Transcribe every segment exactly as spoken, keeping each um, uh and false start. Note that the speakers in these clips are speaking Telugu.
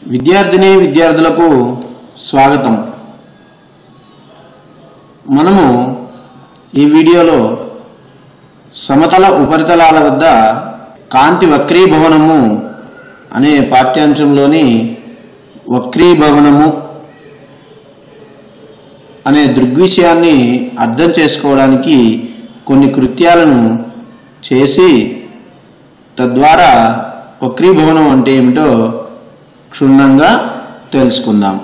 విద్యార్థిని విద్యార్థులకు స్వాగతం. మనము ఈ వీడియోలో సమతల ఉపరితలాల వద్ద కాంతి వక్రీభవనము అనే పాఠ్యాంశంలోని వక్రీభవనము అనే దృగ్విషయాన్ని అర్థం చేసుకోవడానికి కొన్ని కృత్యాలను చేసి తద్వారా వక్రీభవనం అంటే ఏమిటో క్షుణ్ణంగా తెలుసుకుందాం.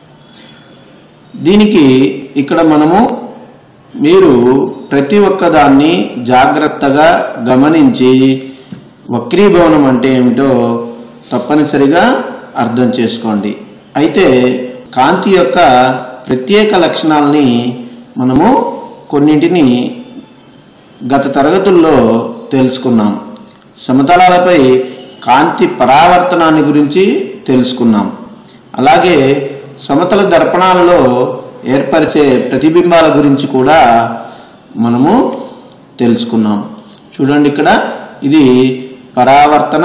దీనికి ఇక్కడ మనము మీరు ప్రతి ఒక్కదాన్ని జాగ్రత్తగా గమనించి వక్రీభవనం అంటే ఏమిటో తప్పనిసరిగా అర్థం చేసుకోండి. అయితే కాంతి యొక్క ప్రత్యేక లక్షణాలని మనము కొన్నింటిని గత తరగతుల్లో తెలుసుకున్నాం. సమతలాలపై కాంతి పరావర్తనాన్ని గురించి తెలుసుకున్నాం. అలాగే సమతల దర్పణాలలో ఏర్పరిచే ప్రతిబింబాల గురించి కూడా మనము తెలుసుకున్నాం. చూడండి, ఇక్కడ ఇది పరావర్తన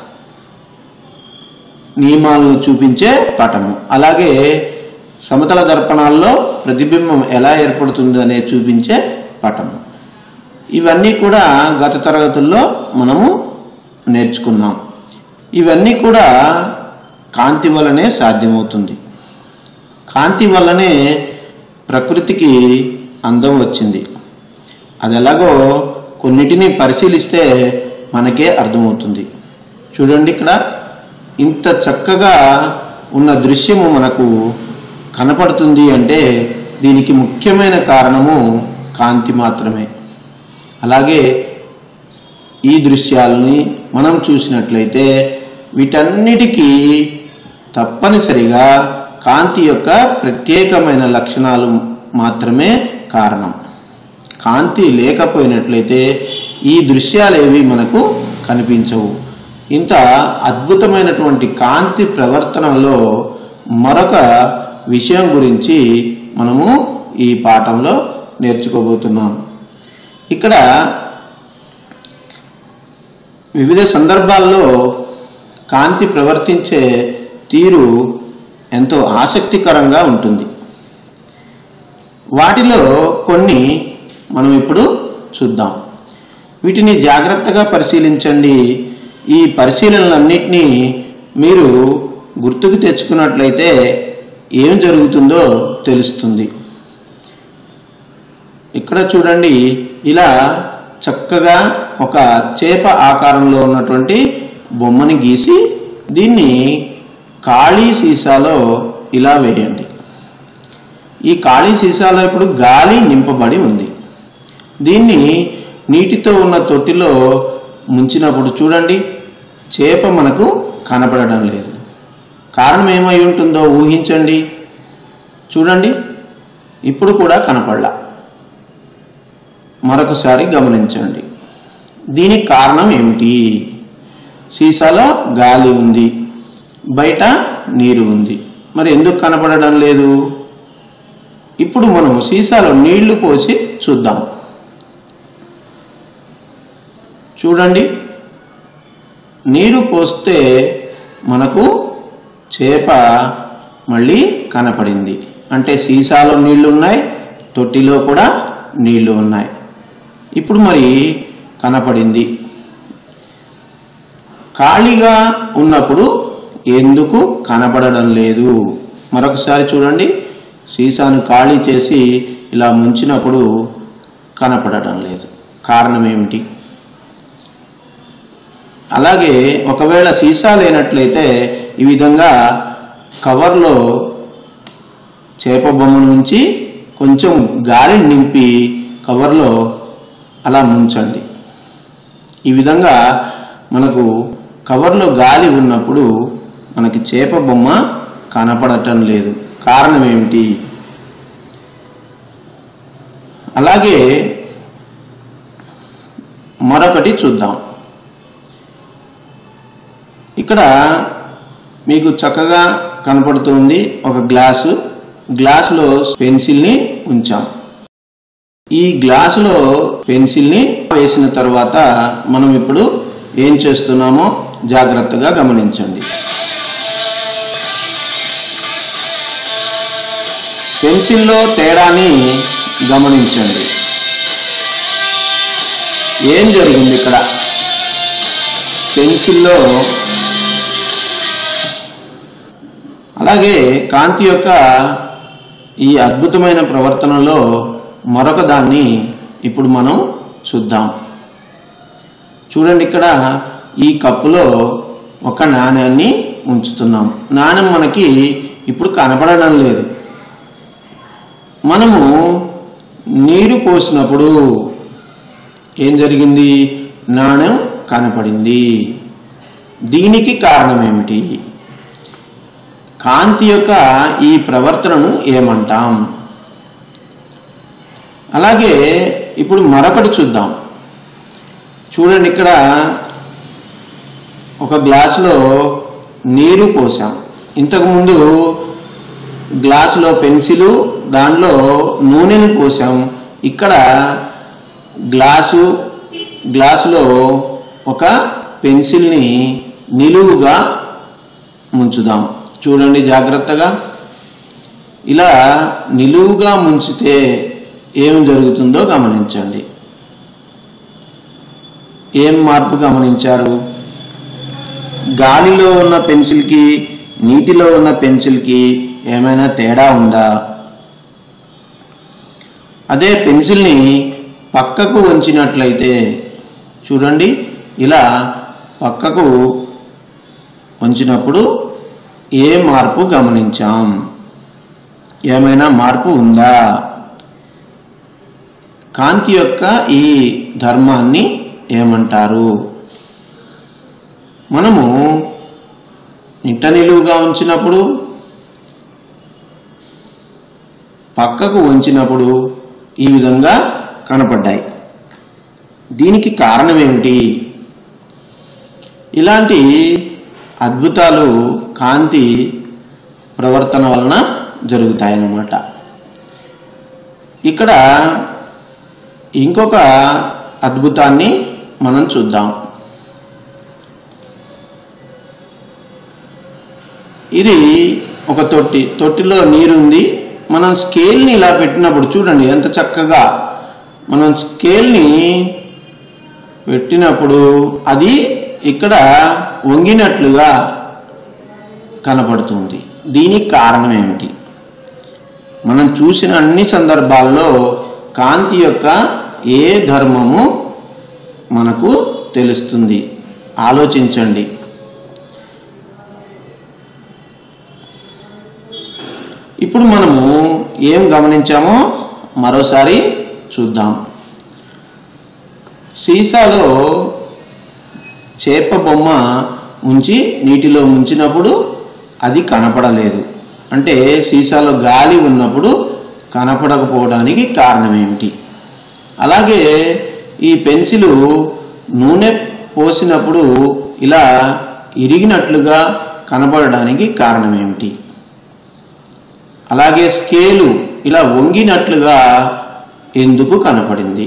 నియమాలను చూపించే పటము. అలాగే సమతల దర్పణాల్లో ప్రతిబింబం ఎలా ఏర్పడుతుంది అనే చూపించే పటము. ఇవన్నీ కూడా గత తరగతుల్లో మనము నేర్చుకున్నాం. ఇవన్నీ కూడా కాంతి వల్లనే సాధ్యమవుతుంది. కాంతి వల్లనే ప్రకృతికి అందం వచ్చింది. అది ఎలాగో కొన్నిటిని పరిశీలిస్తే మనకే అర్థమవుతుంది. చూడండి, ఇక్కడ ఇంత చక్కగా ఉన్న దృశ్యము మనకు కనపడుతుంది అంటే దీనికి ముఖ్యమైన కారణము కాంతి మాత్రమే. అలాగే ఈ దృశ్యాలని మనం చూసినట్లయితే వీటన్నిటికీ తప్పనిసరిగా కాంతి యొక్క ప్రత్యేకమైన లక్షణాలు మాత్రమే కారణం. కాంతి లేకపోయినట్లయితే ఈ దృశ్యాలేవి మనకు కనిపించవు. ఇంత అద్భుతమైనటువంటి కాంతి ప్రవర్తనలో మరొక విషయం గురించి మనము ఈ పాఠంలో నేర్చుకోబోతున్నాం. ఇక్కడ వివిధ సందర్భాల్లో కాంతి ప్రవర్తించే తీరు ఎంతో ఆసక్తికరంగా ఉంటుంది. వాటిలో కొన్ని మనం ఇప్పుడు చూద్దాం. వీటిని జాగ్రత్తగా పరిశీలించండి. ఈ పరిశీలనలన్నింటినీ మీరు గుర్తుకు తెచ్చుకున్నట్లయితే ఏం జరుగుతుందో తెలుస్తుంది. ఇక్కడ చూడండి, ఇలా చక్కగా ఒక చేప ఆకారంలో ఉన్నటువంటి బొమ్మని గీసి దీన్ని ఖాళీ సీసాలో ఇలా వేయండి. ఈ ఖాళీ సీసాలో ఇప్పుడు గాలి నింపబడి ఉంది. దీన్ని నీటితో ఉన్న తొట్టిలో ముంచినప్పుడు చూడండి, చేప మనకు కనపడడం లేదు. కారణం ఏమై ఉంటుందో ఊహించండి. చూడండి, ఇప్పుడు కూడా కనపడలా. మరొకసారి గమనించండి, దీనికి కారణం ఏమిటి? సీసాలో గాలి ఉంది, బయట నీరు ఉంది. మరి ఎందుకు కనపడడం లేదు? ఇప్పుడు మనం సీసాలో నీళ్లు పోసి చూద్దాం. చూడండి, నీరు పోస్తే మనకు చేప మళ్ళీ కనపడింది. అంటే సీసాలో నీళ్లు ఉన్నాయి, తొట్టిలో కూడా నీళ్లు ఉన్నాయి. ఇప్పుడు మరి కనపడింది. ఖాళీగా ఉన్నప్పుడు ఎందుకు కనపడడం లేదు? మరొకసారి చూడండి, సీసాను ఖాళీ చేసి ఇలా ముంచినప్పుడు కనపడడం లేదు. కారణం ఏమిటి? అలాగే ఒకవేళ సీసా లేనట్లయితే ఈ విధంగా కవర్లో చేప బొమ్మను ఉంచి కొంచెం గాలిని నింపి కవర్లో అలా ముంచండి. ఈ విధంగా మనకు కవర్లో గాలి ఉన్నప్పుడు మనకి చేప బొమ్మ కనపడటం లేదు. కారణం ఏమిటి? అలాగే మరొకటి చూద్దాం. ఇక్కడ మీకు చక్కగా కనపడుతుంది ఒక గ్లాసు. గ్లాసులో పెన్సిల్ని ఉంచాం. ఈ గ్లాసులో పెన్సిల్ని వేసిన తర్వాత మనం ఇప్పుడు ఏం చేస్తున్నామో జాగ్రత్తగా గమనించండి. పెన్సిల్లో తేడాని గమనించండి. ఏం జరిగింది ఇక్కడ? పెన్సిల్లో అలాగే కాంతి యొక్క ఈ అద్భుతమైన ప్రవర్తనలో మరొక దాన్ని ఇప్పుడు మనం చూద్దాం. చూడండి, ఇక్కడ ఈ కప్పులో ఒక నాణ్యాన్ని ఉంచుతున్నాం. నాణ్యం మనకి ఇప్పుడు కనపడడం లేదు. మనము నీరు పోసినప్పుడు ఏం జరిగింది? నాణ్యం కనపడింది. దీనికి కారణం ఏమిటి? కాంతి యొక్క ఈ ప్రవర్తనను ఏమంటాం? అలాగే ఇప్పుడు మరొకటి చూద్దాం. చూడండి, ఇక్కడ ఒక గ్లాసులో నీరు పోసాం. ఇంతకుముందు గ్లాసులో పెన్సిలు, దానిలో నూనెను పోసాం. ఇక్కడ గ్లాసు గ్లాసులో ఒక పెన్సిల్ని నిలువుగా ముంచుదాం. చూడండి జాగ్రత్తగా. ఇలా నిలువుగా ముంచితే ఏం జరుగుతుందో గమనించండి. ఏం మార్పు గమనించారు? గాలిలో ఉన్న పెన్సిల్కి నీటిలో ఉన్న పెన్సిల్కి ఏమైనా తేడా ఉందా? అదే పెన్సిల్ని పక్కకు వంచినట్లయితే చూడండి, ఇలా పక్కకు వంచినప్పుడు ఏ మార్పు గమనించాం? ఏమైనా మార్పు ఉందా? కాంతి యొక్క ఈ ధర్మాన్ని ఏమంటారు? మనము నిట్ట నిలువుగా ఉంచినప్పుడు, పక్కకు వంచినప్పుడు ఈ విధంగా కనపడ్డాయి. దీనికి కారణం ఏమిటి? ఇలాంటి అద్భుతాలు కాంతి ప్రవర్తన వలన జరుగుతాయన్నమాట. ఇక్కడ ఇంకొక అద్భుతాన్ని మనం చూద్దాం. ఇది ఒక తొట్టి. తొట్టిలో నీరుంది. మనం స్కేల్ని ఇలా పెట్టినప్పుడు చూడండి ఎంత చక్కగా. మనం స్కేల్ని పెట్టినప్పుడు అది ఇక్కడ వంగినట్లుగా కనపడుతుంది. దీనికి కారణం ఏమిటి? మనం చూసిన అన్ని సందర్భాల్లో కాంతి యొక్క ఏ ధర్మము మనకు తెలుస్తుంది? ఆలోచించండి. ఇప్పుడు మనము ఏం గమనించామో మరోసారి చూద్దాం. సీసాలో చేప బొమ్మ ఉంచి నీటిలో ముంచినప్పుడు అది కనపడలేదు. అంటే సీసాలో గాలి ఉన్నప్పుడు కనపడకపోవడానికి కారణం ఏమిటి? అలాగే ఈ పెన్సిలు నూనె పోసినప్పుడు ఇలా ఇరిగినట్లుగా కనపడడానికి కారణం ఏమిటి? అలాగే స్కేలు ఇలా వంగినట్లుగా ఎందుకు కనపడింది?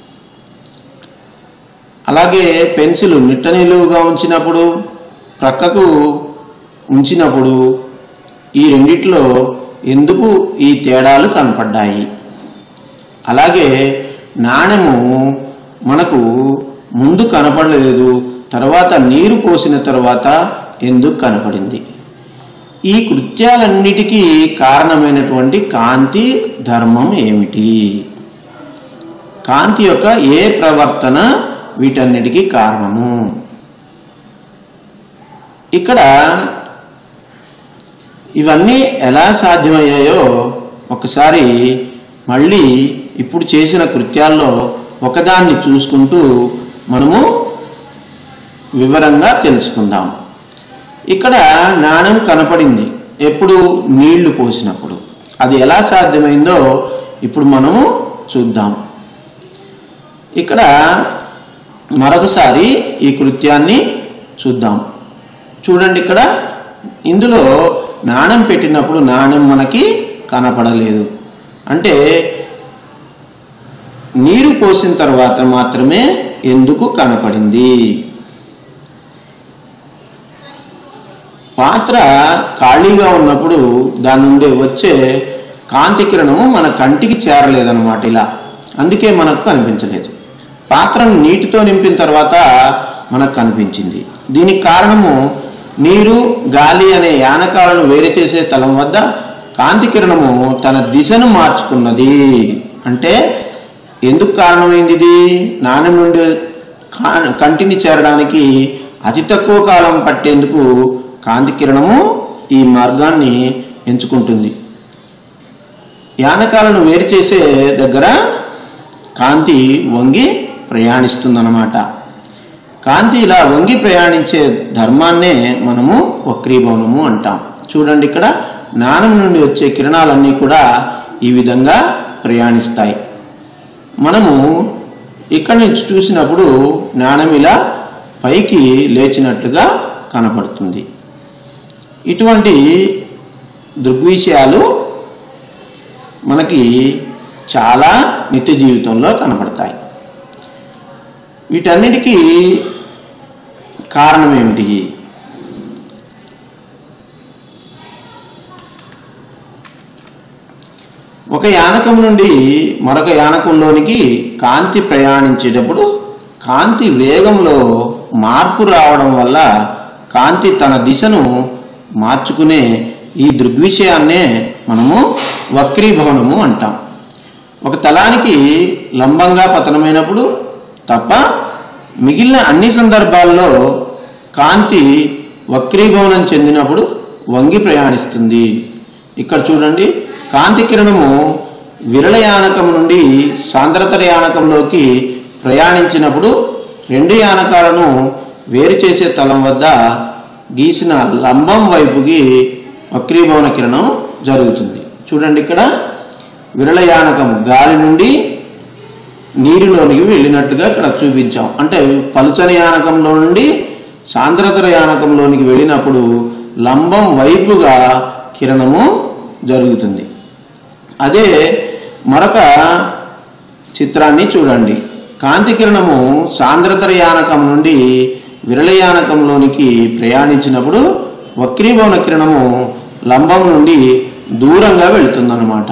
అలాగే పెన్సిల్ నిట్ట నిలువుగా ఉంచినప్పుడు, ప్రక్కకు ఉంచినప్పుడు ఈ రెండిట్లో ఎందుకు ఈ తేడాలు కనపడ్డాయి? అలాగే నాణెము మనకు ముందు కనపడలేదు, తర్వాత నీరు పోసిన తర్వాత ఎందుకు కనపడింది? ఈ కృత్యాలన్నిటికీ కారణమైనటువంటి కాంతి ధర్మం ఏమిటి? కాంతి యొక్క ఏ ప్రవర్తన వీటన్నిటికీ కారణము? ఇక్కడ ఇవన్నీ ఎలా సాధ్యమయ్యాయో ఒకసారి మళ్ళీ ఇప్పుడు చేసిన కృత్యాల్లో ఒకదాన్ని చూసుకుంటూ మనము వివరంగా తెలుసుకుందాం. ఇక్కడ నాణెం కనపడింది ఎప్పుడు? నీళ్లు పోసినప్పుడు. అది ఎలా సాధ్యమైందో ఇప్పుడు మనము చూద్దాం. ఇక్కడ మరొకసారి ఈ కృత్యాన్ని చూద్దాం. చూడండి, ఇక్కడ ఇందులో నాణెం పెట్టినప్పుడు నాణెం మనకి కనపడలేదు. అంటే నీరు పోసిన తర్వాత మాత్రమే ఎందుకు కనపడింది? పాత్ర ఖాళీగా ఉన్నప్పుడు దాని నుండి వచ్చే కాంతి కిరణము మన కంటికి చేరలేదన్నమాట. ఇలా అందుకే మనకు కనిపించలేదు. పాత్రను నీటితో నింపిన తర్వాత మనకు కనిపించింది. దీనికి కారణము నీరు, గాలి అనే యానకాలను వేరు చేసే తలం వద్ద కాంతి కిరణము తన దిశను మార్చుకున్నది. అంటే ఎందుకు కారణమైంది ఇది? నాణెం నుండి కంటిని చేరడానికి అతి తక్కువ కాలం పట్టేందుకు కాంతి కిరణము ఈ మార్గాన్ని ఎంచుకుంటుంది. యానకాలను వేరు చేసే దగ్గర కాంతి వంగి ప్రయాణిస్తుందన్నమాట. కాంతి ఇలా వంగి ప్రయాణించే ధర్మాన్నే మనము వక్రీభవనము అంటాం. చూడండి, ఇక్కడ నాణెం నుండి వచ్చే కిరణాలన్నీ కూడా ఈ విధంగా ప్రయాణిస్తాయి. మనము ఇక్కడి నుంచి చూసినప్పుడు నాణెం ఇలా పైకి లేచినట్లుగా కనపడుతుంది. ఇటువంటి దృగ్విషయాలు మనకి చాలా నిత్య జీవితంలో కనపడతాయి. వీటన్నిటికీ కారణం ఏమిటి? ఒక యానకం నుండి మరొక యానకంలోనికి కాంతి ప్రయాణించేటప్పుడు కాంతి వేగంలో మార్పు రావడం వల్ల కాంతి తన దిశను మార్చుకునే ఈ దృగ్విషయాన్నే మనము వక్రీభవనము అంటాం. ఒక తలానికి లంబంగా పతనమైనప్పుడు తప్ప మిగిలిన అన్ని సందర్భాల్లో కాంతి వక్రీభవనం చెందినప్పుడు వంగి ప్రయాణిస్తుంది. ఇక్కడ చూడండి, కాంతి కిరణము విరళ యానకం నుండి సాంద్రతర యానకంలోకి ప్రయాణించినప్పుడు రెండు యానకాలను వేరు చేసే తలం వద్ద గీసిన లంబం వైపుకి వక్రీభవన కిరణం జరుగుతుంది. చూడండి, ఇక్కడ విరళ యానకం గాలి నుండి నీరులోనికి వెళ్ళినట్లుగా ఇక్కడ చూపించాం. అంటే పలుచని యానకంలో నుండి సాంద్రతర యానకంలోనికి వెళ్ళినప్పుడు లంబం వైపుగా కిరణము జరుగుతుంది. అదే మరొక చిత్రాన్ని చూడండి. కాంతి కిరణము సాంద్రతర యానకం నుండి విరళ యానకంలోనికి ప్రయాణించినప్పుడు వక్రీభవన కిరణము లంబం నుండి దూరంగా వెళుతుందన్నమాట.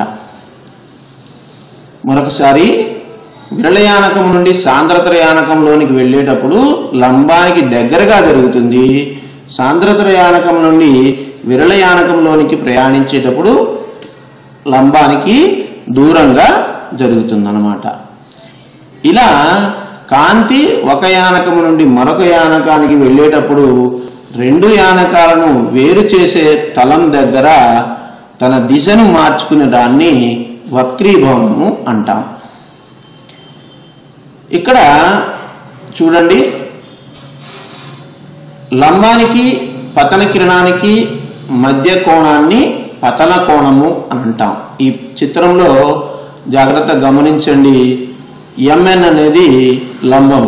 మరొకసారి విరళ యానకం నుండి సాంద్రతర యానకంలోనికి వెళ్ళేటప్పుడు లంబానికి దగ్గరగా జరుగుతుంది. సాంద్రతర యానకం నుండి విరళ యానకంలోనికి ప్రయాణించేటప్పుడు లంబానికి దూరంగా జరుగుతుందన్నమాట. ఇలా కాంతి ఒక యానకం నుండి మరొక యానకానికి వెళ్ళేటప్పుడు రెండు యానకాలను వేరు చేసే తలం దగ్గర తన దిశను మార్చుకునే దాన్ని వక్రీభవనము అంటాం. ఇక్కడ చూడండి, లంబానికి పతన కిరణానికి మధ్య కోణాన్ని పతన కోణము అని అంటాం. ఈ చిత్రంలో జాగ్రత్త గమనించండి. ఎంఎన్ అనేది లంబము,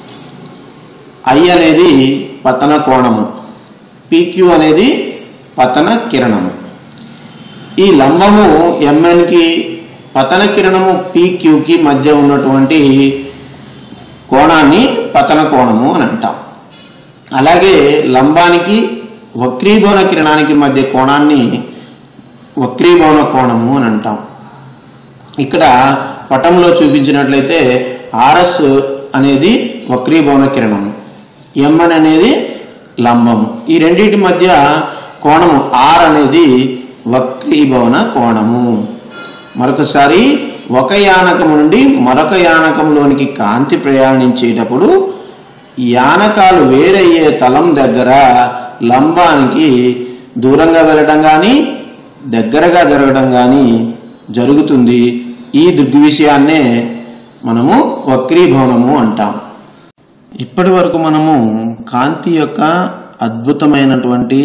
ఐ అనేది పతన కోణము, పీక్యూ అనేది పతన కిరణము. ఈ లంబము ఎంఎన్కి పతన కిరణము పీక్యూకి మధ్య ఉన్నటువంటి కోణాన్ని పతన కోణము అని అంటాం. అలాగే లంబానికి వక్రీభవన కిరణానికి మధ్య కోణాన్ని వక్రీభవన కోణము అని అంటాం. ఇక్కడ పటంలో చూపించినట్లయితే ఆర్ఎస్ అనేది వక్రీభవన కిరణము, ఎంఎన్ అనేది లంబము. ఈ రెండింటి మధ్య కోణము ఆర్ అనేది వక్రీభవన కోణము. మరొకసారి ఒక యానకం నుండి మరొక యానకంలోనికి కాంతి ప్రయాణించేటప్పుడు యానకాలు వేరయ్యే తలం దగ్గర లంబానికి దూరంగా వెళ్ళడం కానీ దగ్గరగా జరగడం కానీ జరుగుతుంది. ఈ దృగ్విషయాన్నే మనము వక్రీభవనము అంటాం. ఇప్పటి వరకు మనము కాంతి యొక్క అద్భుతమైనటువంటి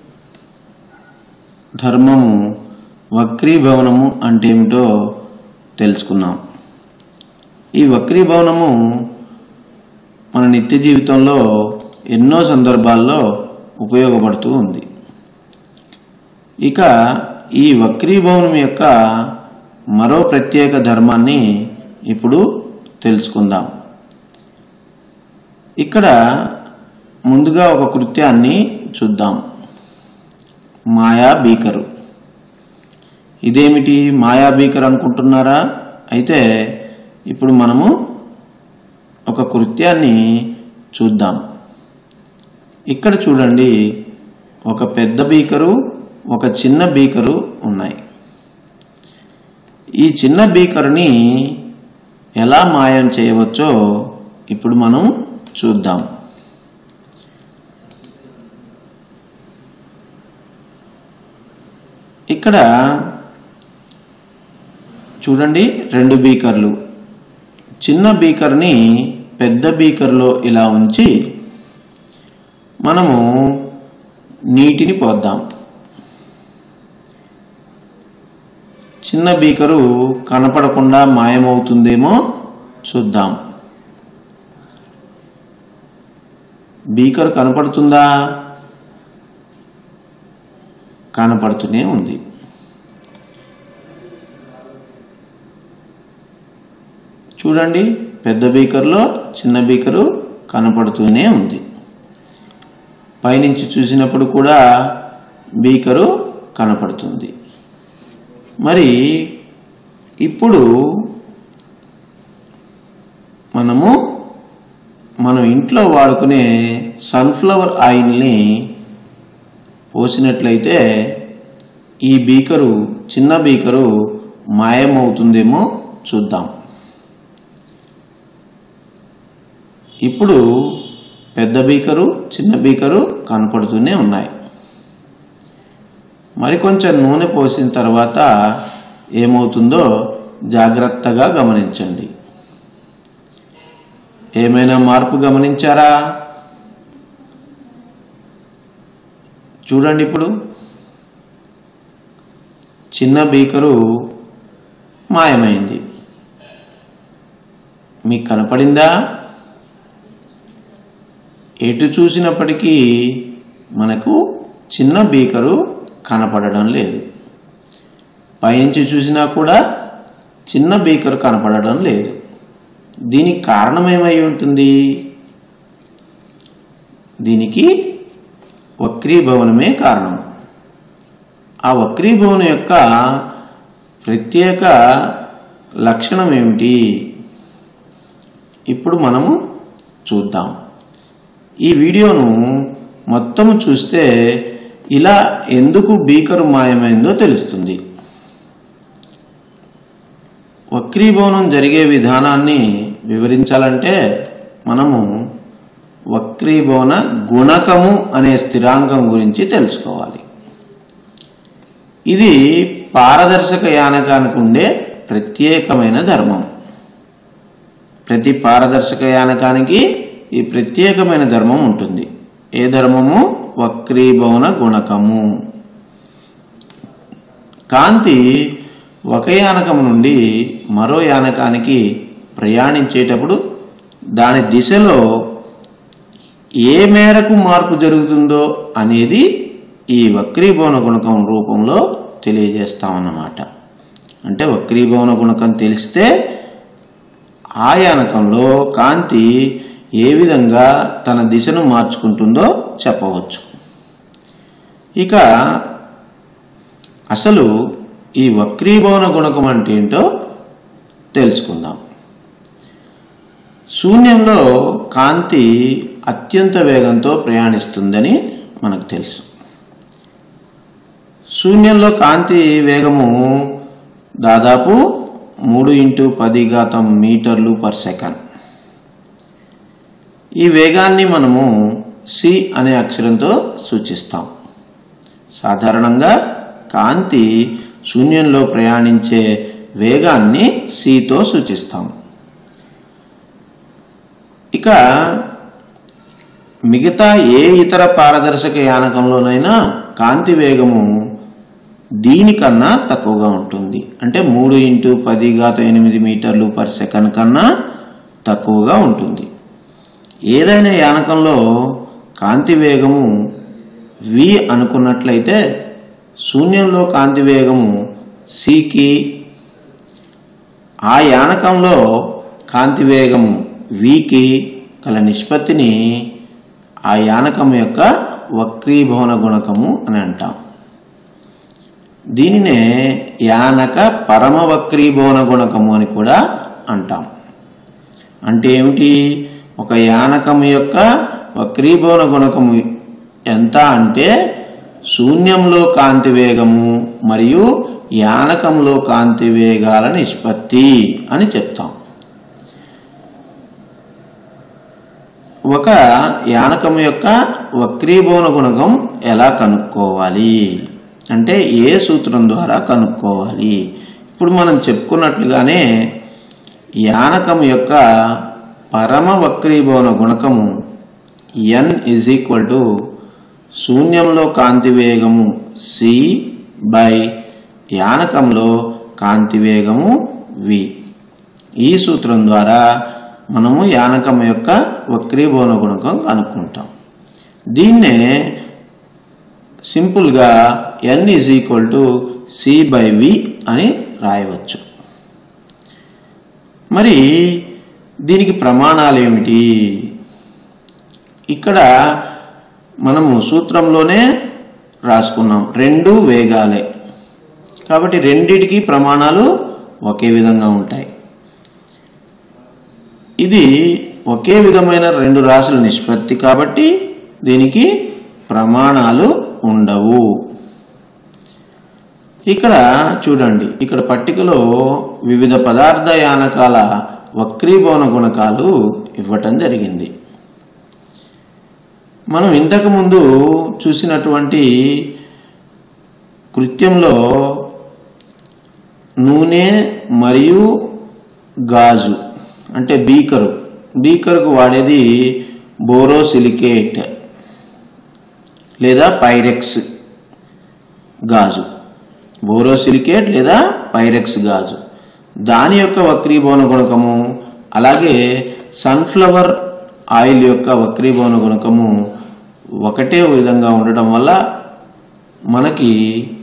ధర్మము వక్రీభవనము అంటే ఏమిటో తెలుసుకున్నాం. ఈ వక్రీభవనము మన నిత్య జీవితంలో ఎన్నో సందర్భాల్లో ఉపయోగపడుతూ ఉంది. ఇక ఈ వక్రీభవనం యొక్క మరో ప్రత్యేక ధర్మాన్ని ఇప్పుడు తెలుసుకుందాం. ఇక్కడ ముందుగా ఒక కృత్యాన్ని చూద్దాం. మాయా బీకరు. ఇదేమిటి మాయా బీకర్ అనుకుంటున్నారా? అయితే ఇప్పుడు మనము ఒక కృత్యాన్ని చూద్దాం. ఇక్కడ చూడండి, ఒక పెద్ద బీకరు ఒక చిన్న బీకరు ఉన్నాయి. ఈ చిన్న బీకర్ని ఎలా మాయం చేయవచ్చో ఇప్పుడు మనం చూద్దాం. ఇక్కడ చూడండి, రెండు బీకర్లు. చిన్న బీకర్ని పెద్ద బీకర్లో ఇలా ఉంచి మనము నీటిని పోద్దాం. చిన్న బీకరు కనపడకుండా మాయమవుతుందేమో చూద్దాం. బీకర్ కనపడుతుందా? కనపడుతూనే ఉంది. చూడండి, పెద్ద బీకర్లో చిన్న బీకరు కనపడుతూనే ఉంది. పైనుంచి చూసినప్పుడు కూడా బీకరు కనపడుతుంది. మరి ఇప్పుడు మనము మనం ఇంట్లో వాడుకునే సన్ఫ్లవర్ ఆయిల్ని పోసినట్లయితే ఈ బీకరు చిన్న బీకరు మాయమవుతుందేమో చూద్దాం. ఇప్పుడు పెద్ద బీకరు చిన్న బీకరు కనపడుతూనే ఉన్నాయి. మరి కొంచెం నూనె పోసిన తర్వాత ఏమవుతుందో జాగ్రత్తగా గమనించండి. ఏమైనా మార్పు గమనించారా? చూడండి, ఇప్పుడు చిన్న బీకరు మాయమైంది. మీకు కనపడిందా? ఎటు చూసినప్పటికీ మనకు చిన్న బీకరు కనపడడం లేదు. పైనుంచి చూసినా కూడా చిన్న బీకరు కనపడడం లేదు. దీనికి కారణం ఏమై ఉంటుంది? దీనికి వక్రీభవనమే కారణం. ఆ వక్రీభవనం యొక్క ప్రత్యేక లక్షణం ఏమిటి? ఇప్పుడు మనము చూద్దాం. ఈ వీడియోను మొత్తం చూస్తే ఇలా ఎందుకు బీకరు మాయమైందో తెలుస్తుంది. వక్రీభవనం జరిగే విధానాన్ని వివరించాలంటే మనము వక్రీభవన గుణకము అనే స్థిరాంకం గురించి తెలుసుకోవాలి. ఇది పారదర్శక యానకానికి ఉండే ప్రత్యేకమైన ధర్మం. ప్రతి పారదర్శక యానకానికి ఈ ప్రత్యేకమైన ధర్మం ఉంటుంది. ఏ ధర్మము? వక్రీభవన గుణకము. కాంతి ఒక యానకం నుండి మరో యానకానికి ప్రయాణించేటప్పుడు దాని దిశలో ఏ మేరకు మార్పు జరుగుతుందో అనేది ఈ వక్రీభవన గుణకం రూపంలో తెలియజేస్తామన్నమాట. అంటే వక్రీభవన గుణకం తెలిస్తే ఆ యానకంలో కాంతి ఏ విధంగా తన దిశను మార్చుకుంటుందో చెప్పవచ్చు. ఇక అసలు ఈ వక్రీభవన గుణకం అంటే ఏంటో తెలుసుకుందాం. శూన్యంలో కాంతి అత్యంత వేగంతో ప్రయాణిస్తుందని మనకు తెలుసు. శూన్యంలో కాంతి వేగము దాదాపు మూడు ఇంటూ పది ఘాతం మీటర్లు పర్ సెకండ్. ఈ వేగాన్ని మనము సి అనే అక్షరంతో సూచిస్తాం. సాధారణంగా కాంతి శూన్యంలో ప్రయాణించే వేగాన్ని సితో సూచిస్తాం. ఇక మిగతా ఏ ఇతర పారదర్శక యానకంలోనైనా కాంతి వేగము దీనికన్నా తక్కువగా ఉంటుంది. అంటే మూడు ఇంటూ పది ఘాత ఎనిమిది మీటర్లు పర్ సెకండ్ కన్నా తక్కువగా ఉంటుంది. ఏదైనా యానకంలో కాంతి వేగము వి అనుకున్నట్లయితే శూన్యంలో కాంతి వేగము సికి, ఆ యానకంలో కాంతి వేగము వికి గల నిష్పత్తిని ఆ యానకం యొక్క వక్రీభవన గుణకము అని అంటాం. దీనినే యానక పరమ వక్రీభవన గుణకము అని కూడా అంటాం. అంటే ఏమిటి? ఒక యానకం యొక్క వక్రీభవన గుణకము ఎంత అంటే శూన్యంలో కాంతి వేగము మరియు యానకంలో కాంతి వేగాల నిష్పత్తి అని చెప్తాం. ఒక యానకం యొక్క వక్రీభవన గుణకం ఎలా కనుక్కోవాలి అంటే ఏ సూత్రం ద్వారా కనుక్కోవాలి? ఇప్పుడు మనం చెప్పుకున్నట్లుగానే యానకం యొక్క పరమ వక్రీభవన గుణకము ఎన్ ఈజ్ ఈక్వల్ టు శూన్యంలో కాంతి వేగము సి బై యానకంలో కాంతి వేగము వి. ఈ సూత్రం ద్వారా మనము యానకం యొక్క వక్రీభవన గుణకం కనుక్కుంటాం. దీన్నే సింపుల్గా N is equal to C by V అని రాయవచ్చు. మరి దీనికి ప్రమాణాలు ఏమిటి? ఇక్కడ మనము సూత్రంలోనే రాసుకున్నాం, రెండు వేగాలే కాబట్టి రెండిటికి ప్రమాణాలు ఒకే విధంగా ఉంటాయి. ఇది ఒకే విధమైన రెండు రాశుల నిష్పత్తి కాబట్టి దీనికి ప్రమాణాలు ఉండవు. ఇక్కడ చూడండి, ఇక్కడ పట్టికలో వివిధ పదార్థ యానకాల వక్రీభవన గుణకాలు ఇవ్వటం జరిగింది. మనం ఇంతకు ముందు చూసినటువంటి కృత్యంలో నూనె మరియు గాజు అంటే బీకరు బీకర్కు వాడేది బోరోసిలికేట్ లేదా పైరెక్స్ గాజు, బోరోసిలికేట్ లేదా పైరెక్స్ గాజు. దాని యొక్క వక్రీభవన గుణకము అలాగే సన్ఫ్లవర్ ఆయిల్ యొక్క వక్రీభవన గుణకము ఒకటే విధంగా ఉండటం వల్ల మనకి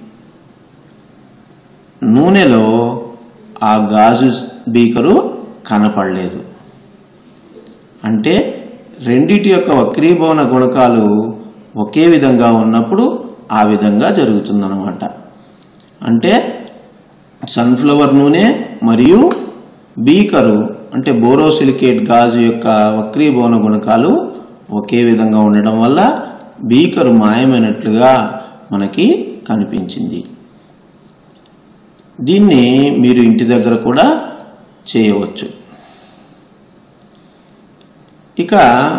నూనెలో ఆ గాజు బీకరు కనపడలేదు. అంటే రెండిటి యొక్క వక్రీభవన గుణకాలు ఒకే విధంగా ఉన్నప్పుడు ఆ విధంగా జరుగుతుందన్నమాట. అంటే సన్ఫ్లవర్ నూనె మరియు బీకరు అంటే బోరోసిలికేట్ గాజు యొక్క వక్రీభవన గుణకాలు ఒకే విధంగా ఉండడం వల్ల బీకరు మాయమైనట్లుగా మనకి కనిపించింది. దీన్ని మీరు ఇంటి దగ్గర కూడా చేయవచ్చు. ఇక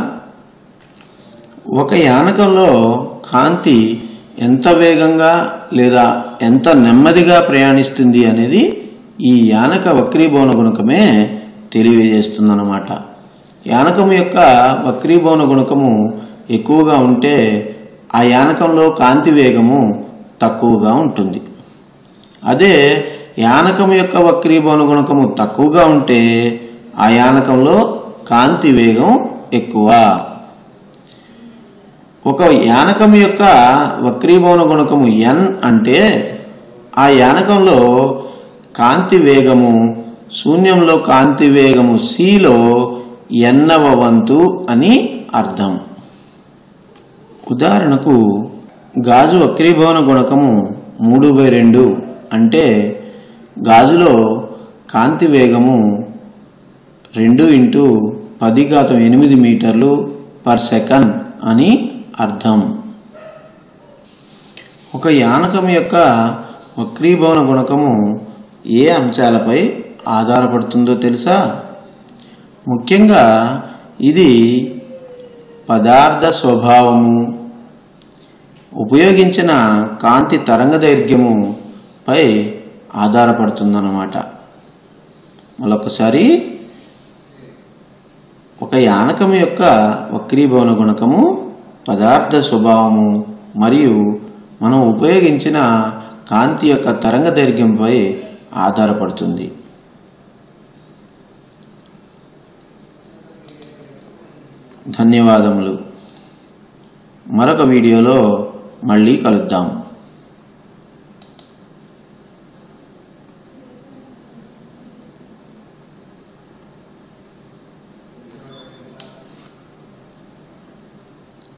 ఒక యానకంలో కాంతి ఎంత వేగంగా లేదా ఎంత నెమ్మదిగా ప్రయాణిస్తుంది అనేది ఈ యానక వక్రీభవన గుణకమే తెలియజేస్తుందన్నమాట. యానకం యొక్క వక్రీభవన గుణకము ఎక్కువగా ఉంటే ఆ యానకంలో కాంతి వేగము తక్కువగా ఉంటుంది. అదే యానకం యొక్క వక్రీభవన గుణకము తక్కువగా ఉంటే ఆ యానకంలో కాంతి వేగం ఎక్కువ. ఒక యానకం యొక్క వక్రీభవన గుణకము ఎన్ అంటే ఆ యానకంలో కాంతి వేగము శూన్యంలో కాంతి వేగము సిలో ఎన్నవ వంతు అని అర్థం. ఉదాహరణకు గాజు వక్రీభవన గుణకము మూడు బై రెండు అంటే గాజులో కాంతి వేగము రెండు ఇంటూ పది ఘాతం ఎనిమిది మీటర్లు పర్ సెకండ్ అని అర్థం. ఒక యానకం యొక్క వక్రీభవన గుణకము ఏ అంశాలపై ఆధారపడుతుందో తెలుసా? ముఖ్యంగా ఇది పదార్థ స్వభావము, ఉపయోగించిన కాంతి తరంగదైర్ఘ్యము పై ఆధారపడుతుందన్నమాట. మరొకసారి, ఒక యానకం యొక్క వక్రీభవన గుణకము పదార్థ స్వభావము మరియు మనం ఉపయోగించిన కాంతి యొక్క తరంగదైర్ఘ్యంపై ఆధారపడుతుంది. ధన్యవాదములు. మరొక వీడియోలో మళ్ళీ కలుద్దాం.